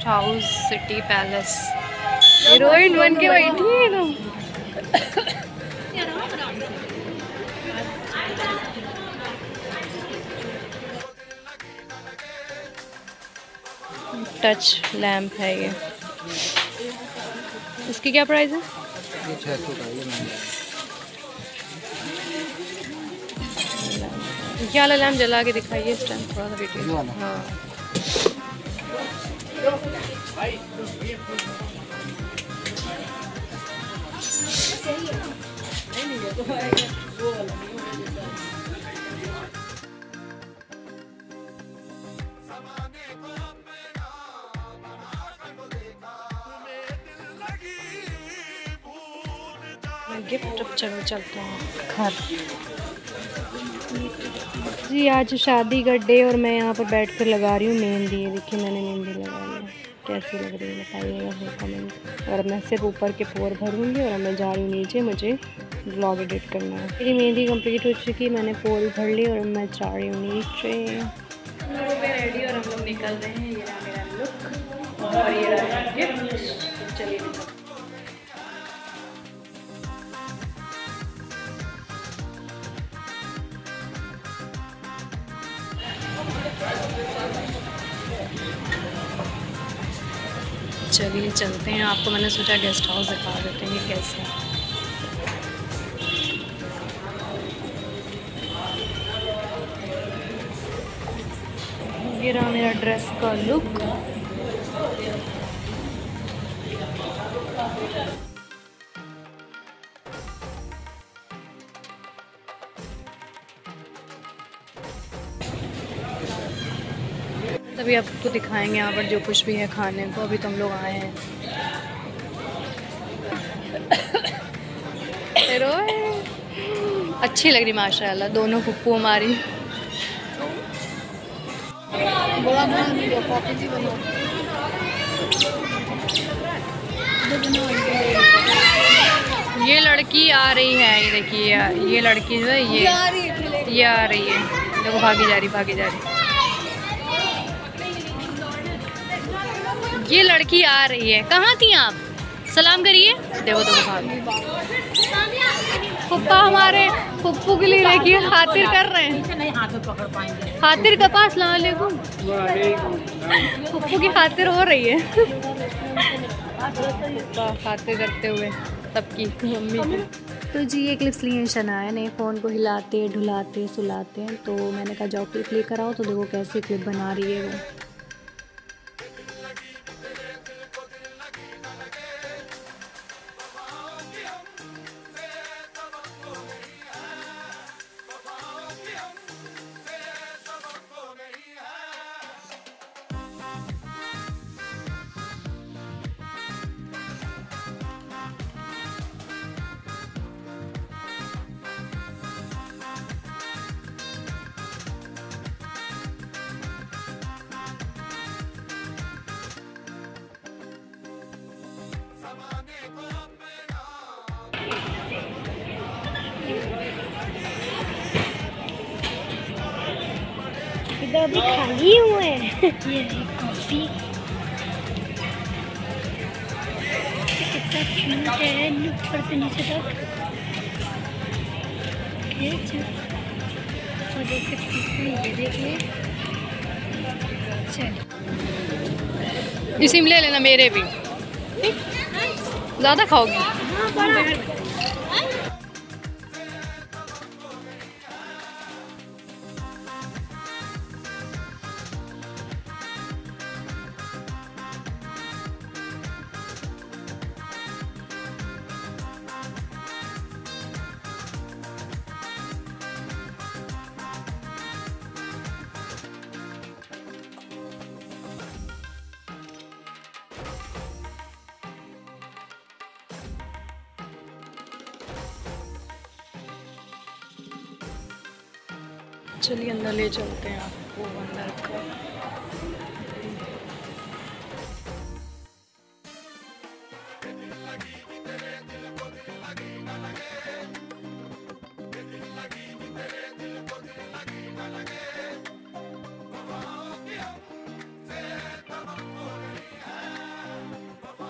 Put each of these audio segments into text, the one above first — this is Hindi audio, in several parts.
House city palace. हीरोइन बन के बैठी है तुम। टच लैंप है ये। इसकी क्या प्राइस है? ये 600 का है। क्या वाला लैंप जला के दिखाइए इस टाइम थोड़ा सा वीडियो। हाँ गिफ्ट। अब चलो चलते हैं घर। जी आज शादी का डे और मैं यहाँ पर बैठ कर लगा रही हूँ मेहंदी। देखिए मैंने मेहंदी लगा ली है, कैसी लग रही है बताइएगा फिर कमेंट। और मैं सिर्फ ऊपर के पोर भरूँगी और मैं जा रही हूँ नीचे, मुझे ब्लॉग एडिट करना है। मेरी मेहंदी कंप्लीट हो चुकी है, मैंने पोर भर ली और मैं जा रही हूँ नीचे। रेडी और हम लोग निकल रहे हैं। ये रहा मेरा लुक और ये रहा गिफ्ट। चलिए चलिए चलते हैं। आपको मैंने सोचा गेस्ट हाउस दिखा देते हैं ये कैसे है। ये रहा मेरा ड्रेस का लुक। तभी आपको दिखाएंगे यहाँ पर जो कुछ भी है खाने को। अभी तो हम लोग आए हैं। अच्छी लग रही माशाल्लाह दोनों पुप्पू हमारी। ये लड़की आ रही है, ये देखिए ये लड़की जो है ये आ रही है। देखो भागी जा रही। ये लड़की आ रही है। कहाँ थी आप? सलाम करिए। देखो भागी। पुप्पा हमारे पुप्पू के लिए देखिए खातिर कर रहे हैं। खातिर का पास अस्सलाम वालेकुम। पुप्पू की खातिर हो रही है। खातिर करते हुए सबकी मम्मी की। तो जी ये क्लिप्स लिए शनाया ने फ़ोन को हिलाते ढुलाते सुलाते हैं। तो मैंने कहा जाओ क्लिप लेकर आओ। तो देखो कैसी क्लिप बना रही है वो। इधर अभी खाली हुए हैं। ये कॉफी कितना क्यूट है, ऊपर से नीचे तक। और देख सकते हैं ये देखिए। चलो ये सिम ले लेना मेरे भी। ज़्यादा खाओगी? चलिए अंदर ले चलते हैं आपको अंदर का।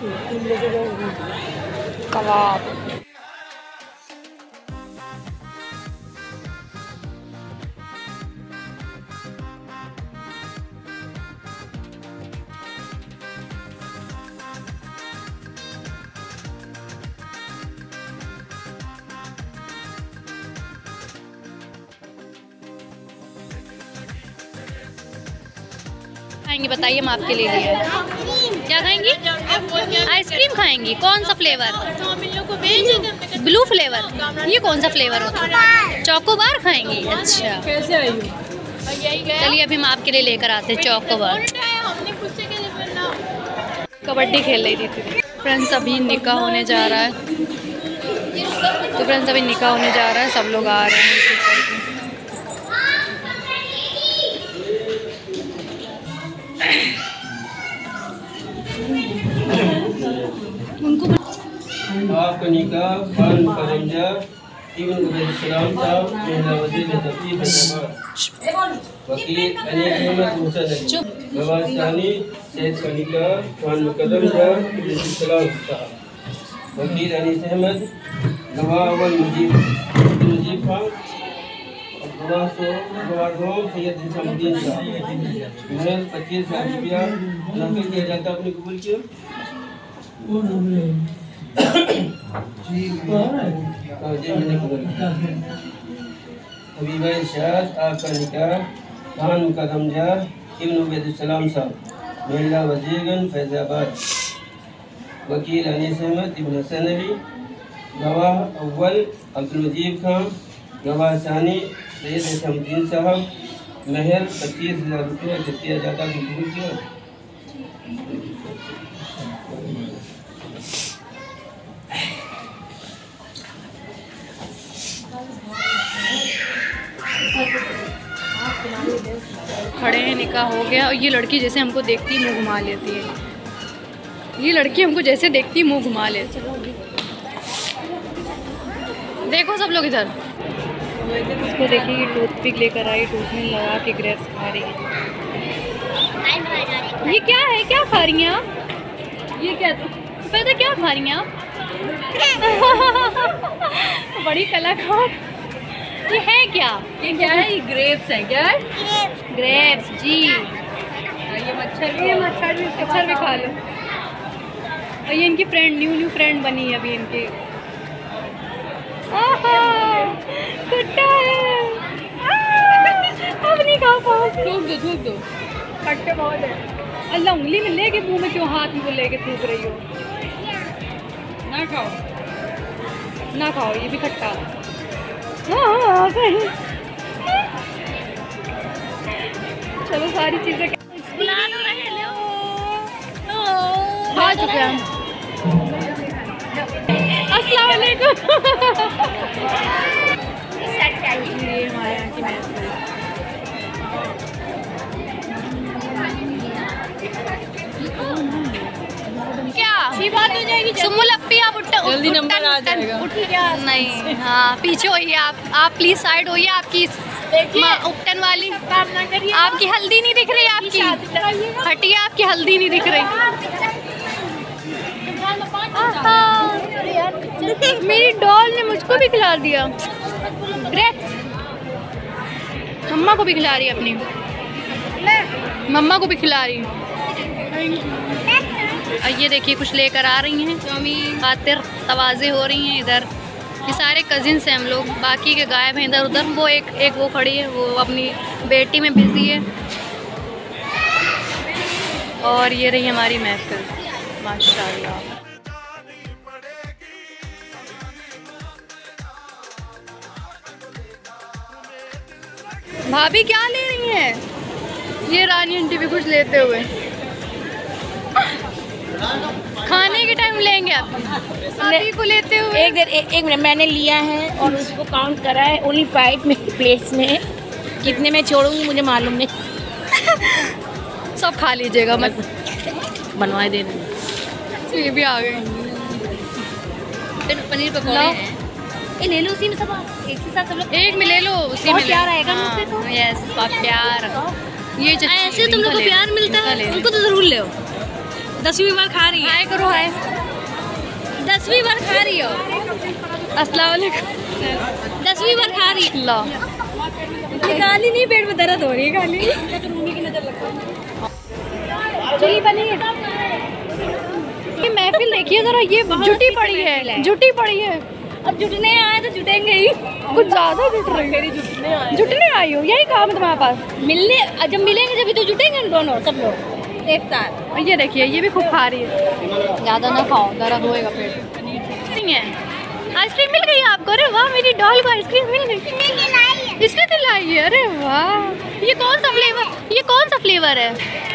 कबाब। खाएंगी बताइए, हम आपके लिए लिए। क्या खाएंगी? आइसक्रीम खाएंगी। कौन सा फ्लेवर? Blue flavour. ये कौन सा फ्लेवर होता है? चोकोबार खाएंगी। अच्छा, कैसे आई? चलिए अभी हम आपके लिए लेकर आते हैं चोकोबार। कबड्डी खेल रही थी। फ्रेंड्स अभी निकाह होने जा रहा है, तो फ्रेंड्स अभी निकाह होने जा रहा है, सब लोग आ रहे हैं। आपका निकाह खान करंजा इब्न उबैद सलाम साहब महिला वजीर तफतीश हैदराबाद वकील अनीस अहमद हुसैन अली गवाह सानी सैयद का निकाह खान मुकद्दम साहब इब्न सलाम साहब वकील अनीस अहमद गवाह अव्वल मुजीब खान गवाह दो सैयद निजामुद्दीन साहब महल 25,000 रुपया नकद किया जाता। अपने कबूल किया। हबीबा इरशाद आपका निकाह खान मुकद्दम इब्न उबैद सलाम साहब महिला वजीरगंज फैजाबाद वकील अनीस अहमद इब्न हसन अली गवाह अव्वल अब्दुल मजीद खान गवाह सानी सैयद निजामुद्दीन साहब महल 25,000 रुपया किया जाता। कबूल किया। खड़े हैं, निकाह हो गया। और ये लड़की जैसे हमको देखती मुंह घुमा लेती है। ये लड़की हमको जैसे देखती मुंह घुमा लेती है। देखो सब लोग इधर। इसको देखिए, ये टूथपिक लेकर आई, टूथ में लगा के ग्रेप्स खा रही है। ये क्या है? क्या खा रही हैं आप? ये क्या पता क्या खा रही हैं आप? बड़ी कलाकार। ये है क्या? ये क्या है? ये ग्रेप्स है। क्या है? ग्रेप्स जी। ये मच्छर भी खा लो। और ये इनकी फ्रेंड न्यू फ्रेंड बनी है अभी इनकी। कुत्ता है। अब नहीं खा पाओगे। थूक दो खट्टे बहुत है। अल्लाह, उंगली में लेके मुंह में क्यों हाथ में लेके थूक रही हो? ना खाओ, ना खाओ, ये भी खट्टा। चलो सारी चीजें खा चुके हैं। अस्सलाम वालेकुम। ये हमारे यहाँ की महफिल। क्या बात हो जाएगी? सुम्मुल अप्पी आप जल्दी नंबर आ जाएगा। नहीं, हाँ पीछे होइए आप प्लीज साइड होइए। आपकी उपटन वाली काम ना करिए। आपकी हल्दी नहीं दिख रही। आपकी हटिए, आपकी हल्दी नहीं दिख रही। मेरी डॉल ने मुझको भी खिला दिया ग्रेप्स। मम्मा को भी खिला रही है, अपनी मम्मा को भी खिला रही। और ये देखिए कुछ लेकर आ रही हैं, खातिर तवाज़े हो रही हैं इधर। ये सारे कजिन्स हैं हम लोग, बाकी के गायब हैं इधर उधर। वो एक वो खड़ी है, वो अपनी बेटी में बिजी है। और ये रही हमारी महफिल माशाल्लाह। भाभी क्या ले रही हैं? ये रानी आंटी भी कुछ लेते हुए। खाने के टाइम लेंगे आप भाभी को लेते हुए। एक मिनट, मैंने लिया है और उसको काउंट करा है। ओनली 5 मेरी प्लेट्स में। कितने में छोड़ूंगी मुझे मालूम नहीं। सब खा लीजिएगा मत। बनवाए देना। ये भी आ गए। पनीर पकौड़े हैं। ये ले लो, उसी में सब एक ही साथ सब लोग। एक में ले लो, उसी में प्यार आएगा मुझसे तो। यस, प्यार। ये ऐसे तुम लोग को प्यार मिलता है, उनको तो जरूर ले। 10वीं बार खा रही है। हाय करो हाय। 10वीं बार खा रही हो। अस्सलाम वालेकुम। 10वीं बार खा रही है। ला गाली नहीं, पेट में दर्द हो रही है गाली। चिली पनीर। ये महफिल देखिए जरा, ये जुटी पड़ी है, जुटी पड़ी है। अब जुटने आए तो जुटेंगे ही। कुछ ज्यादा जुट रही है। जुटने आई हो, यही काम है तुम्हारे पास। मिलने जब मिलेंगे जब तो जुटेंगे हम दोनों सब लोग एक साथ। और ये देखिए, ये भी खूब खा रही है। ज़्यादा ना खाओ, दर्द होएगा पेट। नहीं है, आइसक्रीम मिल गई आपको? अरे वाह, मेरी डॉल को आइसक्रीम मिल गई। इसने दिलाई है? अरे वाह, ये कौन सा फ्लेवर, ये कौन सा फ्लेवर है?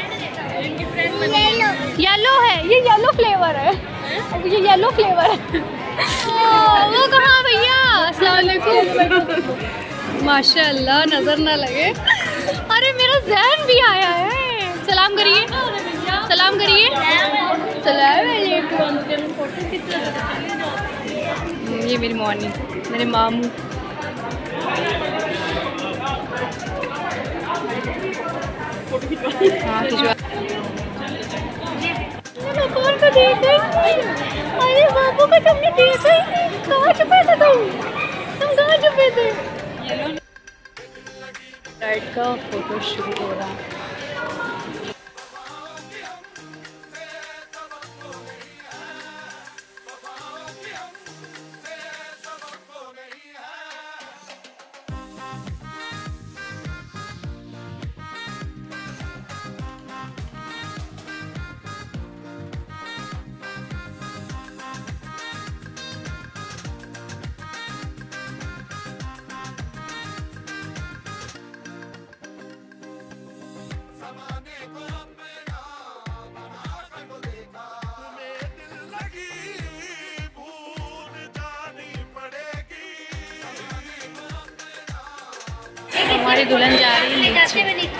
येलो है, ये येलो फ्लेवर है। ये येलो फ्लेवर है। वो कहाँ भैया? अस्सलाम वालेकुम। माशाल्लाह, नजर ना लगे। अरे मेरा ज़हन भी आया है। सलाम करिए, सलाम करिए। सलाम वालेकुम। ये मेरी मॉर्निंग, मेरे मामू। हाँ कौन को देखा? अरे बाबू को तुमने देखा ही नहीं। कहाँ छुपे थे तुम कहाँ छुपे थे? राइड का फोटो शूट हो रहा है। हमारी दुल्हन जा रही है नीचे।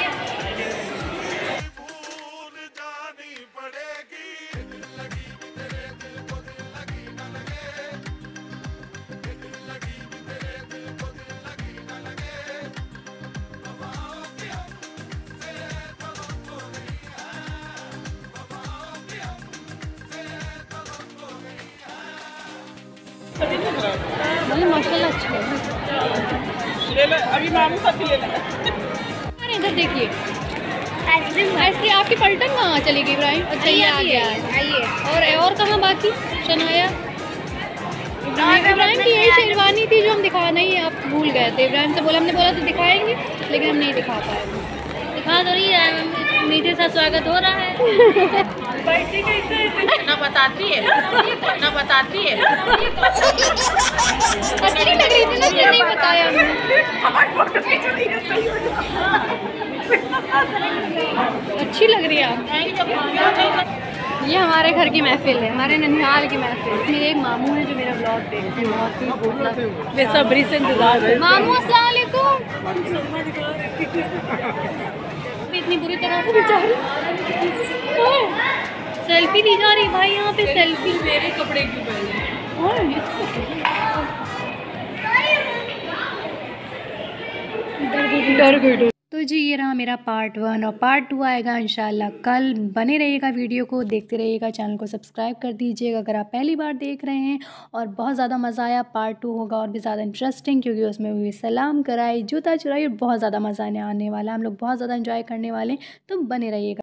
माशाल्लाह अच्छा है। अभी मामू साथी ले लेना। इधर देखिए, आइसक्रीम आपकी पलटन कहाँ चली गई इब्राहिम? अच्छा ये आ गया। आइए। और कहाँ बाकी शनाया? इब्राहिम की यही शेरवानी थी जो हम दिखा नहीं, आप भूल गए थे। इब्राहिम से बोला, हमने बोला तो दिखाएंगे, लेकिन हम नहीं दिखा पाए। दिखा तो रही है, मीठे सा स्वागत हो रहा है। ना बताती है, ना बताती है। अच्छी लग रही थी ना, इसलिए नहीं बताया हमने। अच्छी लग रही है आप। ये हमारे घर की महफिल है, हमारे ननिहाल की महफिल। इसमें एक मामू है जो मेरा ब्लॉग देखते हैं, बहुत ही बेसब्री से इंतजार है। मामू अस्सलाम वालेकुम। इतनी बुरी तरह से बेचारी सेल्फी ली जा रही भाई, यहाँ पे सेल्फी। मेरे कपड़े क्यों पहने? डर गई। तो जी ये रहा मेरा पार्ट 1 और पार्ट 2 आएगा इंशाल्लाह कल। बने रहिएगा, वीडियो को देखते रहिएगा, चैनल को सब्सक्राइब कर दीजिएगा अगर आप पहली बार देख रहे हैं। और बहुत ज़्यादा मज़ा आया। पार्ट 2 होगा और भी ज़्यादा इंटरेस्टिंग, क्योंकि उसमें हुई सलाम कराई, जूता चुराई और बहुत ज़्यादा मज़ा आने वाला है। हम लोग बहुत ज़्यादा इंजॉय करने वाले हैं, तो बने रहिएगा।